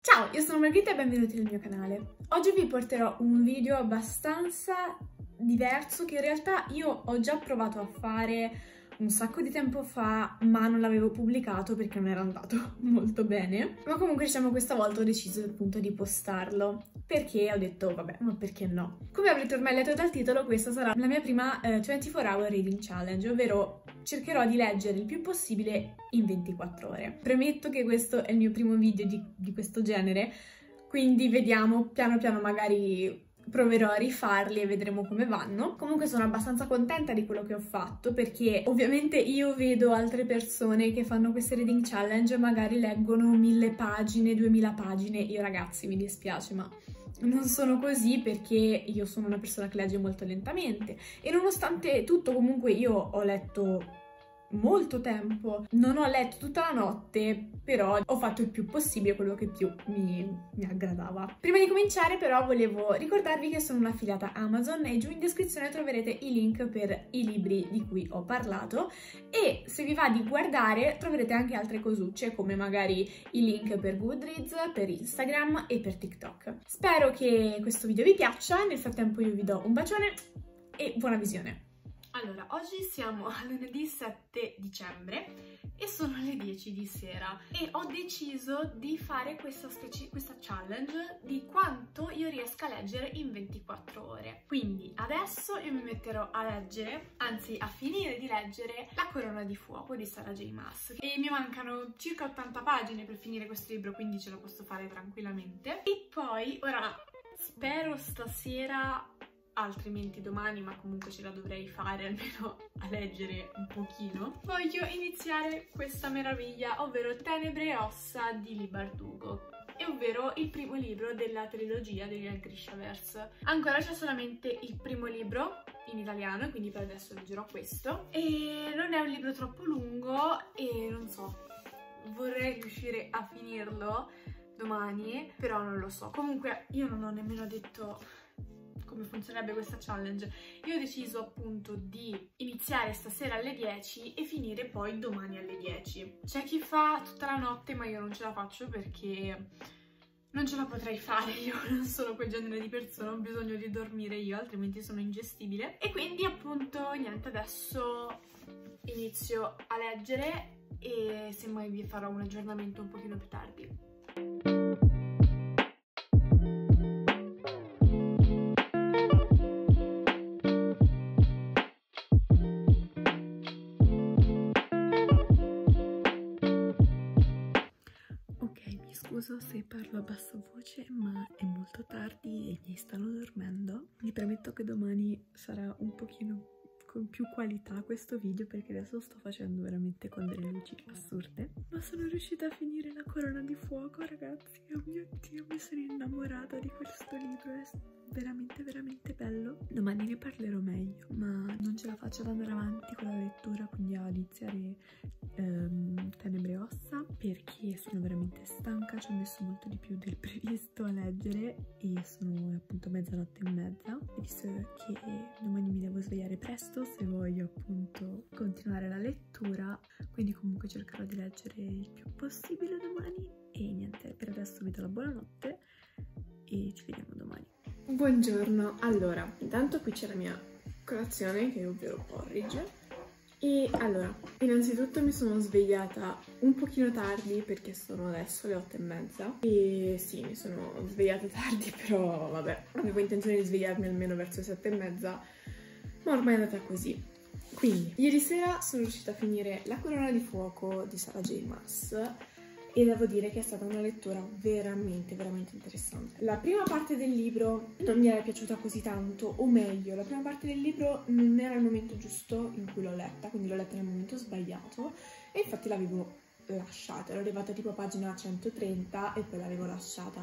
Ciao, io sono Margherita e benvenuti nel mio canale. Oggi vi porterò un video abbastanza diverso che in realtà io ho già provato a fare un sacco di tempo fa, ma non l'avevo pubblicato perché non era andato molto bene. Ma comunque diciamo questa volta ho deciso appunto di postarlo perché ho detto vabbè, ma perché no? Come avrete ormai letto dal titolo, questa sarà la mia prima 24 Hour Reading Challenge, ovvero cercherò di leggere il più possibile in 24 ore. Premetto che questo è il mio primo video di questo genere, quindi vediamo piano piano, magari proverò a rifarli e vedremo come vanno. Comunque sono abbastanza contenta di quello che ho fatto perché ovviamente io vedo altre persone che fanno queste reading challenge, magari leggono 1000 pagine, 2000 pagine. Io ragazzi mi dispiace ma non sono così perché io sono una persona che legge molto lentamente e nonostante tutto comunque io ho letto molto tempo, non ho letto tutta la notte, però ho fatto il più possibile, quello che più mi aggradava. Prima di cominciare però volevo ricordarvi che sono un'affiliata Amazon e giù in descrizione troverete i link per i libri di cui ho parlato e se vi va di guardare troverete anche altre cosucce come magari i link per Goodreads, per Instagram e per TikTok. Spero che questo video vi piaccia, nel frattempo io vi do un bacione e buona visione! Allora, oggi siamo a lunedì 7 dicembre e sono le 10 di sera e ho deciso di fare questa challenge di quanto io riesca a leggere in 24 ore. Quindi adesso io mi metterò a leggere, anzi a finire di leggere La Corona di Fuoco di Sarah J. Maas e mi mancano circa 80 pagine per finire questo libro, quindi ce la posso fare tranquillamente. E poi, ora, spero stasera, altrimenti domani, ma comunque ce la dovrei fare almeno a leggere un pochino, voglio iniziare questa meraviglia, ovvero Tenebre e Ossa di Leigh Bardugo, e ovvero il primo libro della trilogia degli Grishaverse. Ancora c'è solamente il primo libro in italiano, quindi per adesso leggerò questo, e non è un libro troppo lungo e non so, vorrei riuscire a finirlo domani, però non lo so. Comunque io non ho nemmeno detto come funzionerebbe questa challenge. Io ho deciso appunto di iniziare stasera alle 10 e finire poi domani alle 10. C'è chi fa tutta la notte, ma io non ce la faccio perché non ce la potrei fare, io non sono quel genere di persona, ho bisogno di dormire io, altrimenti sono ingestibile. E quindi appunto niente, adesso inizio a leggere e semmai vi farò un aggiornamento un pochino più tardi. Scuso se parlo a bassa voce, ma è molto tardi e i miei stanno dormendo. Vi prometto che domani sarà un pochino con più qualità questo video perché adesso sto facendo veramente con delle luci assurde. Ma sono riuscita a finire La Corona di Fuoco, ragazzi. Oh mio Dio, mi sono innamorata di questo libro, è veramente veramente bello. Domani ne parlerò meglio, ma non ce la faccio ad andare avanti con la lettura, quindi a iniziare Tenebre e Ossa perché sono veramente stanca, ci ho messo molto di più del previsto a leggere e sono appunto mezzanotte e mezza, e visto che domani mi devo svegliare presto se voglio appunto continuare la lettura, quindi comunque cercherò di leggere il più possibile domani. E niente, per adesso vi do la buonanotte e ci vediamo domani. Buongiorno, allora intanto qui c'è la mia colazione che è ovvero porridge. E allora, innanzitutto mi sono svegliata un pochino tardi perché sono adesso le 8:30 e sì, mi sono svegliata tardi, però vabbè, avevo intenzione di svegliarmi almeno verso le 7:30, ma ormai è andata così. Quindi, ieri sera sono riuscita a finire La Corona di Fuoco di Sarah J. Maas e devo dire che è stata una lettura veramente interessante. La prima parte del libro non mi era piaciuta così tanto, o meglio, la prima parte del libro non era il momento giusto in cui l'ho letta, quindi l'ho letta nel momento sbagliato e infatti l'avevo lasciata, ero arrivata tipo a pagina 130 e poi l'avevo lasciata.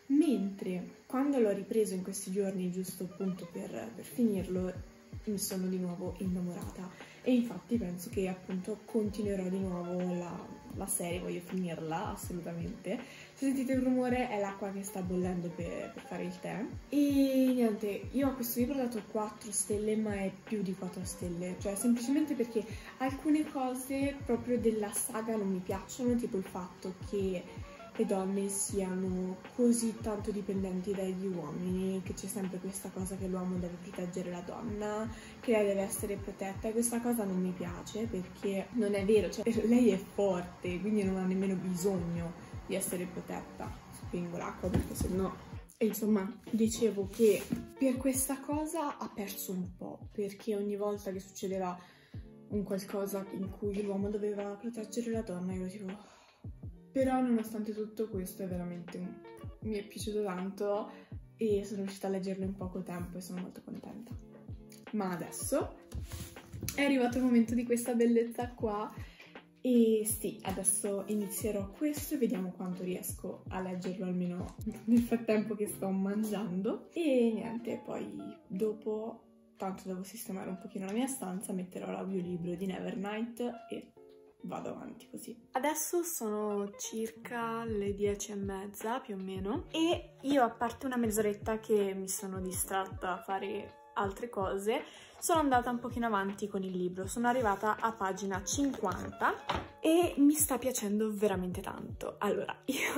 Mentre quando l'ho ripreso in questi giorni, giusto appunto per finirlo, mi sono di nuovo innamorata e infatti penso che appunto continuerò di nuovo la serie, voglio finirla assolutamente. Se sentite il rumore è l'acqua che sta bollendo per fare il tè. E niente, io a questo libro ho dato 4 stelle, ma è più di 4 stelle, cioè semplicemente perché alcune cose proprio della saga non mi piacciono, tipo il fatto che le donne siano così tanto dipendenti dagli uomini, che c'è sempre questa cosa che l'uomo deve proteggere la donna, che lei deve essere protetta, e questa cosa non mi piace perché non è vero, cioè lei è forte, quindi non ha nemmeno bisogno di essere protetta. Spingo l'acqua perché sennò... E insomma, dicevo che per questa cosa ha perso un po', perché ogni volta che succedeva un qualcosa in cui l'uomo doveva proteggere la donna, io tipo... Però nonostante tutto questo è veramente mi è piaciuto tanto e sono riuscita a leggerlo in poco tempo e sono molto contenta. Ma adesso è arrivato il momento di questa bellezza qua e sì, adesso inizierò questo e vediamo quanto riesco a leggerlo almeno nel frattempo che sto mangiando. E niente, poi dopo, tanto devo sistemare un pochino la mia stanza, metterò l'audiolibro di Nevernight e vado avanti così. Adesso sono circa le 10:30 più o meno e io, a parte una mezz'oretta che mi sono distratta a fare altre cose, sono andata un pochino avanti con il libro. Sono arrivata a pagina 50 e mi sta piacendo veramente tanto. Allora,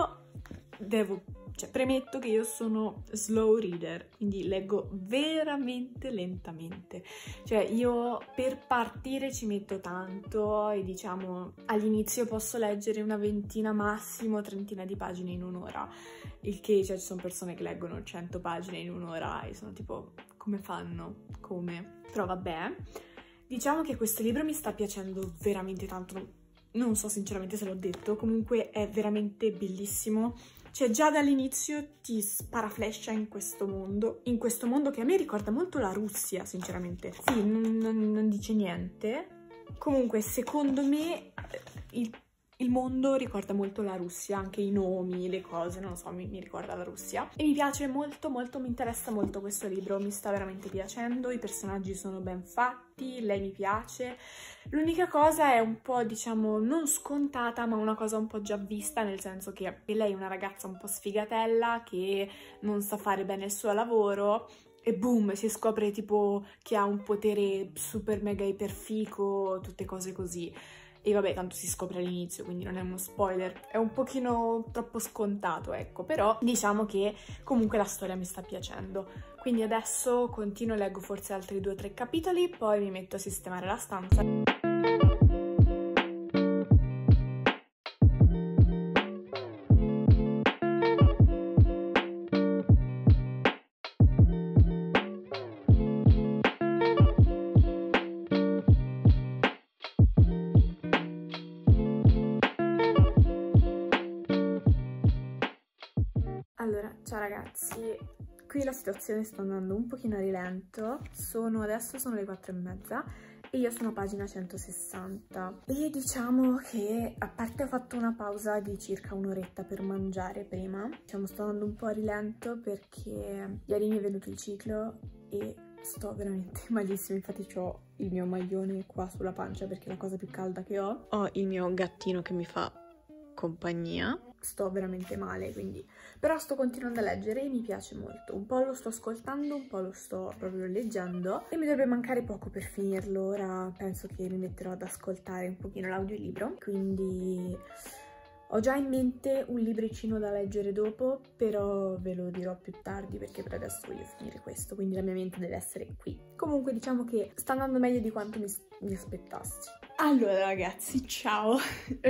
premetto che io sono slow reader, quindi leggo veramente lentamente. Cioè io per partire ci metto tanto e diciamo all'inizio posso leggere una ventina, massimo 30 di pagine in un'ora. Il che, cioè, ci sono persone che leggono 100 pagine in un'ora e sono tipo, come fanno? Come? Però vabbè. Diciamo che questo libro mi sta piacendo veramente tanto. Non so sinceramente se l'ho detto, comunque è veramente bellissimo. Cioè già dall'inizio ti sparaflescia in questo mondo che a me ricorda molto la Russia, sinceramente. Sì, non dice niente. Comunque, secondo me, il mondo ricorda molto la Russia, anche i nomi, le cose, non lo so, mi ricorda la Russia. E mi piace molto, molto, mi interessa molto questo libro, mi sta veramente piacendo, i personaggi sono ben fatti, lei mi piace. L'unica cosa è un po', diciamo, non scontata, ma una cosa un po' già vista, nel senso che lei è una ragazza un po' sfigatella, che non sa fare bene il suo lavoro, e boom, si scopre tipo che ha un potere super mega iperfico, tutte cose così. E vabbè, tanto si scopre all'inizio, quindi non è uno spoiler, è un pochino troppo scontato, ecco, però diciamo che comunque la storia mi sta piacendo. Quindi adesso continuo, leggo forse altri 2 o 3 capitoli, poi mi metto a sistemare la stanza. Allora, ciao ragazzi, qui la situazione sta andando un pochino a rilento, adesso sono le 4:30 e io sono a pagina 160 e diciamo che, a parte ho fatto una pausa di circa un'oretta per mangiare prima, diciamo sto andando un po' a rilento perché ieri mi è venuto il ciclo e sto veramente malissimo. Infatti ho il mio maglione qua sulla pancia perché è la cosa più calda che ho il mio gattino che mi fa compagnia. Sto veramente male, quindi... Però sto continuando a leggere e mi piace molto. Un po' lo sto ascoltando, un po' lo sto proprio leggendo e mi dovrebbe mancare poco per finirlo. Ora penso che mi metterò ad ascoltare un pochino l'audiolibro, quindi ho già in mente un libricino da leggere dopo, però ve lo dirò più tardi perché per adesso voglio finire questo, quindi la mia mente deve essere qui. Comunque diciamo che sta andando meglio di quanto mi aspettassi. Allora ragazzi, ciao!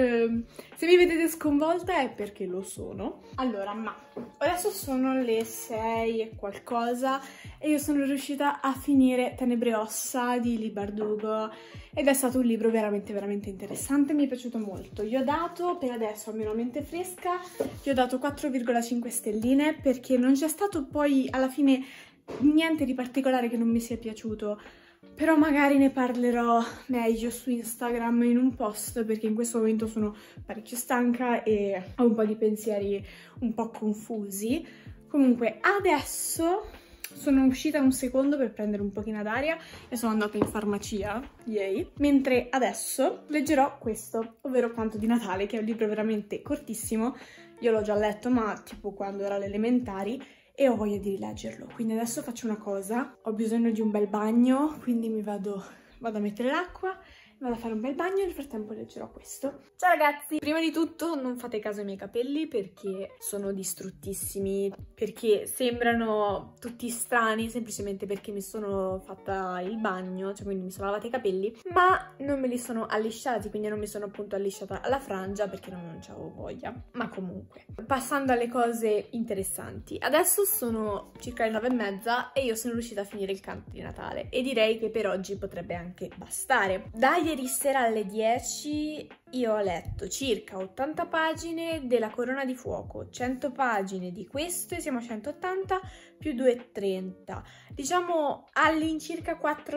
Se mi vedete sconvolta è perché lo sono. Allora, adesso sono le 6 e qualcosa e io sono riuscita a finire Tenebre e ossa di Leigh Bardugo ed è stato un libro veramente veramente interessante, mi è piaciuto molto. Gli ho dato, per adesso almeno a mente fresca, gli ho dato 4,5 stelline perché non c'è stato poi alla fine niente di particolare che non mi sia piaciuto. Però magari ne parlerò meglio su Instagram in un post perché in questo momento sono parecchio stanca e ho un po' di pensieri un po' confusi. Comunque adesso sono uscita un secondo per prendere un pochino d'aria e sono andata in farmacia, yay. Mentre adesso leggerò questo, ovvero Canto di Natale, che è un libro veramente cortissimo. Io l'ho già letto, ma tipo quando ero alle elementari, e ho voglia di rileggerlo. Quindi adesso faccio una cosa, ho bisogno di un bel bagno, quindi mi vado a mettere l'acqua vado a fare un bel bagno e nel frattempo leggerò questo. Ciao ragazzi! Prima di tutto non fate caso ai miei capelli perché sono distruttissimi, perché sembrano tutti strani semplicemente perché mi sono fatta il bagno, cioè quindi mi sono lavata i capelli, ma non me li sono allisciati, quindi non mi sono appunto allisciata alla frangia perché non c'avevo voglia. Ma comunque, passando alle cose interessanti, adesso sono circa le 9:30 e io sono riuscita a finire il canto di Natale e direi che per oggi potrebbe anche bastare. Da ieri sera alle 10 io ho letto circa 80 pagine della Corona di Fuoco, 100 pagine di questo e siamo a 180 più 230, diciamo all'incirca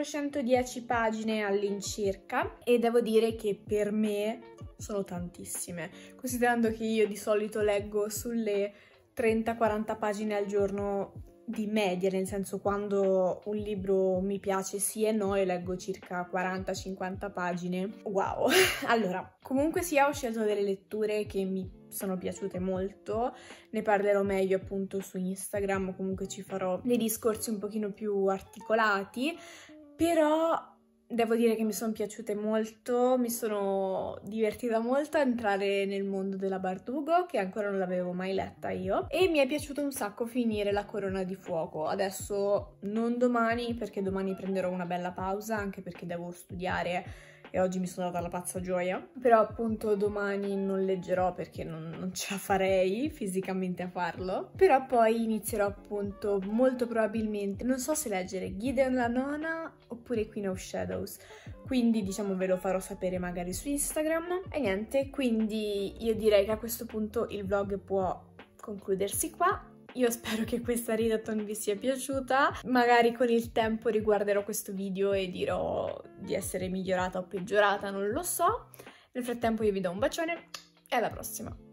410 pagine all'incirca, e devo dire che per me sono tantissime, considerando che io di solito leggo sulle 30-40 pagine al giorno di media, nel senso quando un libro mi piace sì e no, io leggo circa 40-50 pagine. Wow! Allora, comunque sia, ho scelto delle letture che mi sono piaciute molto, ne parlerò meglio appunto su Instagram, o comunque ci farò dei discorsi un pochino più articolati, però devo dire che mi sono piaciute molto, mi sono divertita molto a entrare nel mondo della Bardugo, che ancora non l'avevo mai letta io, e mi è piaciuto un sacco finire la Corona di Fuoco. Adesso non domani, perché domani prenderò una bella pausa, anche perché devo studiare e oggi mi sono data la pazza gioia, però appunto domani non leggerò perché non ce la farei fisicamente a farlo, però poi inizierò appunto molto probabilmente, non so se leggere Gideon la Nona oppure Queen of Shadows, quindi diciamo ve lo farò sapere magari su Instagram. E niente, quindi io direi che a questo punto il vlog può concludersi qua. Io spero che questa readathon vi sia piaciuta, magari con il tempo riguarderò questo video e dirò di essere migliorata o peggiorata, non lo so. Nel frattempo io vi do un bacione e alla prossima!